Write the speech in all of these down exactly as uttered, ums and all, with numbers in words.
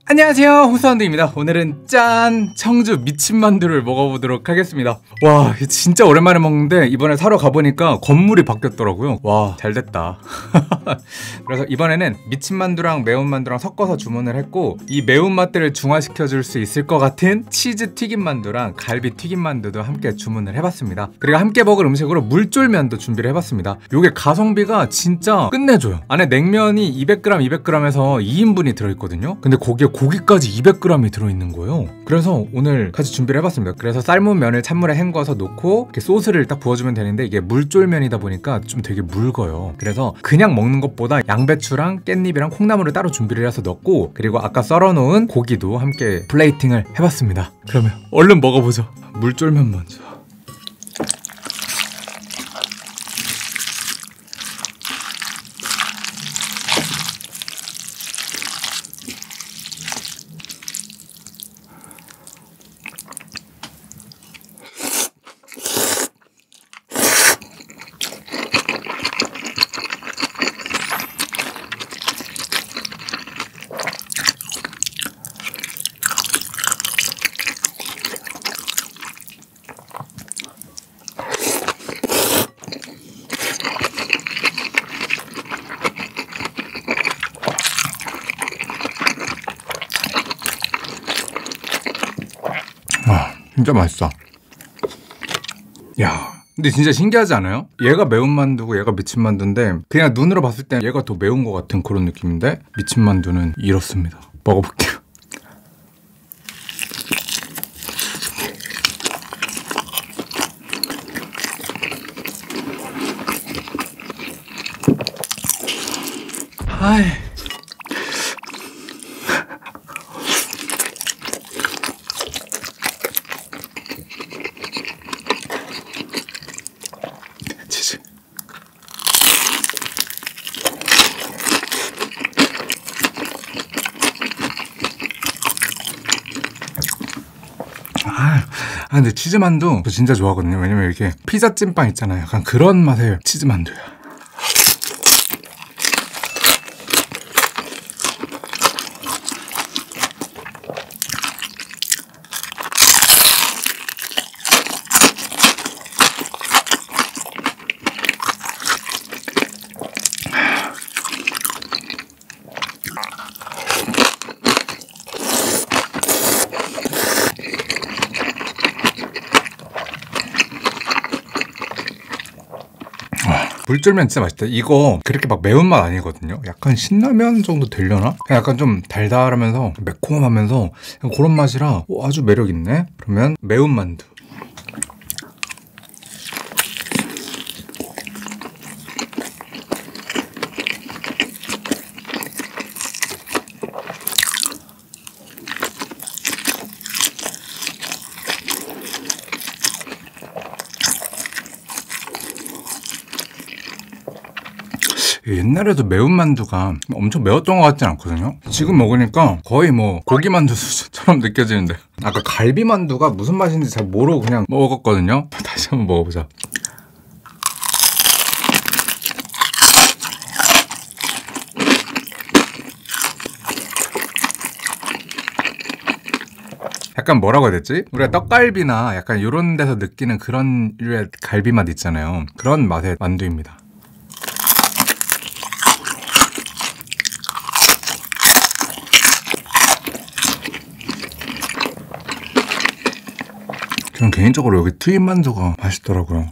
안녕하세요, 홍사운드입니다. 오늘은 짠! 청주 미친만두를 먹어보도록 하겠습니다. 와, 진짜 오랜만에 먹는데 이번에 사러 가보니까 건물이 바뀌었더라고요. 와, 잘됐다. 그래서 이번에는 미친만두랑 매운만두랑 섞어서 주문을 했고, 이 매운맛들을 중화시켜줄 수 있을 것 같은 치즈 튀김만두랑 갈비 튀김만두도 함께 주문을 해봤습니다. 그리고 함께 먹을 음식으로 물쫄면도 준비를 해봤습니다. 요게 가성비가 진짜 끝내줘요. 안에 냉면이 이백 그램, 이백 그램에서 이 인분이 들어있거든요. 근데 거기에 고기까지 이백 그램이 들어있는 거예요. 그래서 오늘 같이 준비를 해봤습니다. 그래서 삶은 면을 찬물에 헹궈서 놓고 이렇게 소스를 딱 부어주면 되는데, 이게 물쫄면이다 보니까 좀 되게 묽어요. 그래서 그냥 먹는 것보다 양배추랑 깻잎이랑 콩나물을 따로 준비를 해서 넣고, 그리고 아까 썰어놓은 고기도 함께 플레이팅을 해봤습니다. 그러면 얼른 먹어보죠. 물쫄면 먼저. 진짜 맛있어. 야, 근데 진짜 신기하지 않아요? 얘가 매운만두고 얘가 미친만두인데, 그냥 눈으로 봤을 때 얘가 더 매운 것 같은 그런 느낌인데, 미친만두는 이렇습니다. 먹어볼게요. 아이. 아, 근데 치즈만두 저 진짜 좋아하거든요. 왜냐면 이렇게 피자 찐빵 있잖아요. 약간 그런 맛의 치즈만두야. 물쫄면 진짜 맛있다. 이거 그렇게 막 매운맛 아니거든요. 약간 신라면 정도 되려나? 약간 좀 달달하면서 매콤하면서 그런 맛이라 아주 매력있네. 그러면 매운만두. 옛날에도 매운만두가 엄청 매웠던 것 같진 않거든요. 지금 먹으니까 거의 뭐 고기만두 수준처럼 느껴지는데, 아까 갈비만두가 무슨 맛인지 잘 모르고 그냥 먹었거든요. 다시 한번 먹어보자. 약간 뭐라고 해야 되지? 우리가 떡갈비나 약간 이런 데서 느끼는 그런 류의 갈비 맛 있잖아요. 그런 맛의 만두입니다. 저는 개인적으로 여기 튀김만두가 맛있더라고요.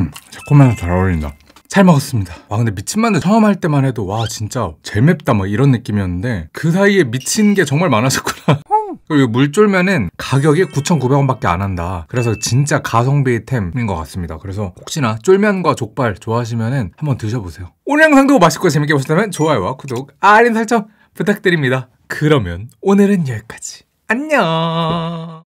음, 새콤해서 잘 어울린다. 잘 먹었습니다. 와 근데 미친만두 처음 할 때만 해도 와 진짜 제일 맵다 막 이런 느낌이었는데 그 사이에 미친 게 정말 많아졌구나. 그리고 물쫄면은 가격이 구천구백 원밖에 안 한다. 그래서 진짜 가성비 템인 것 같습니다. 그래서 혹시나 쫄면과 족발 좋아하시면은 한번 드셔보세요. 오늘 영상도 맛있고 재밌게 보셨다면 좋아요와 구독, 알림 설정 부탁드립니다. 그러면 오늘은 여기까지. 안녕.